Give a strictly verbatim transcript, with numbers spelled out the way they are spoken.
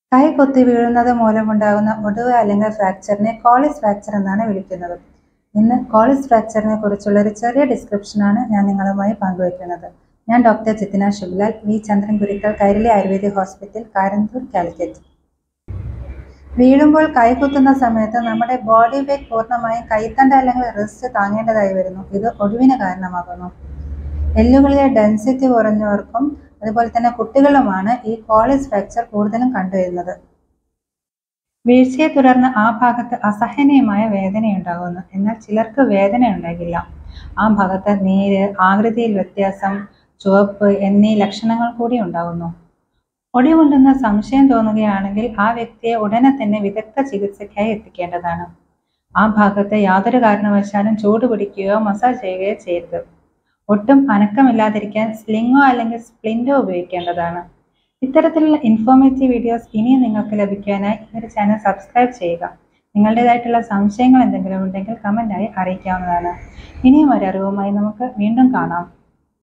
കൈ കൊത്തി വീഴുന്നത് മൂലമുണ്ടാകുന്ന ഒടിവ് അല്ലെങ്കിൽ ഫ്രാക്ചറിനെ കോളിസ് ഫ്രാക്ചർ എന്നാണ് വിളിക്കുന്നത്. ഇന്ന് കോളിസ് ഫ്രാക്ചറിനെ കുറിച്ചുള്ള ഒരു ചെറിയ ഡിസ്ക്രിപ്ഷനാണ് ഞാൻ നിങ്ങളുമായി പങ്കുവയ്ക്കുന്നത്. ഞാൻ doctor Jithna Shubhlal, V Chandran Gurukkal, Kairali ayurvedic hospital, Karanthur, Calicut. വീഴുമ്പോൾ കൈ കുത്തുന്ന സമയത്ത് നമ്മുടെ ബോഡി വെയ്റ്റ് പൂർണ്ണമായും കൈത്തണ്ട അല്ലെങ്കിൽ റിസ്റ്റ് താങ്ങേണ്ടതായി വരുന്നു. ഇത് ഒടിവിന് കാരണമാകുന്നു. എല്ലുകളിലെ ഡെൻസിറ്റി കുറഞ്ഞവർക്കും അതുപോലെ തന്നെ കുട്ടികളുമാണ് ഈ കോളിസ് ഫ്രാക്ചർ കൂടുതലും കണ്ടുവരുന്നത്. വീഴ്ചയെ തുടർന്ന് ആ ഭാഗത്ത് അസഹനീയമായ വേദനയുണ്ടാകുന്നു. എന്നാൽ ചിലർക്ക് വേദന ഉണ്ടാകില്ല. ആ ഭാഗത്ത് നീര്, ആകൃതിയിൽ വ്യത്യാസം, ചുവപ്പ് എന്നീ ലക്ഷണങ്ങൾ കൂടി ഉണ്ടാകുന്നു. ഒടിവുണ്ടെന്ന് സംശയം തോന്നുകയാണെങ്കിൽ ആ വ്യക്തിയെ ഉടനെ തന്നെ വിദഗ്ധ ചികിത്സയ്ക്കായി എത്തിക്കേണ്ടതാണ്. ആ ഭാഗത്ത് യാതൊരു കാരണവശാലും ചൂട് പിടിക്കുകയോ മസാജ് ചെയ്യുകയോ ചെയ്യരുത്. ഒട്ടും അനക്കമില്ലാതിരിക്കാൻ സ്ലിങ്ങോ അല്ലെങ്കിൽ സ്പ്ലിൻറ്റോ ഉപയോഗിക്കേണ്ടതാണ്. ഇത്തരത്തിലുള്ള ഇൻഫോർമേറ്റീവ് വീഡിയോസ് ഇനിയും നിങ്ങൾക്ക് ലഭിക്കാനായി ഈ ഒരു ചാനൽ സബ്സ്ക്രൈബ് ചെയ്യുക. നിങ്ങളുടേതായിട്ടുള്ള സംശയങ്ങൾ എന്തെങ്കിലും ഉണ്ടെങ്കിൽ കമൻ്റായി അറിയിക്കാവുന്നതാണ്. ഇനിയും ഒരു അറിവുമായി നമുക്ക് വീണ്ടും കാണാം.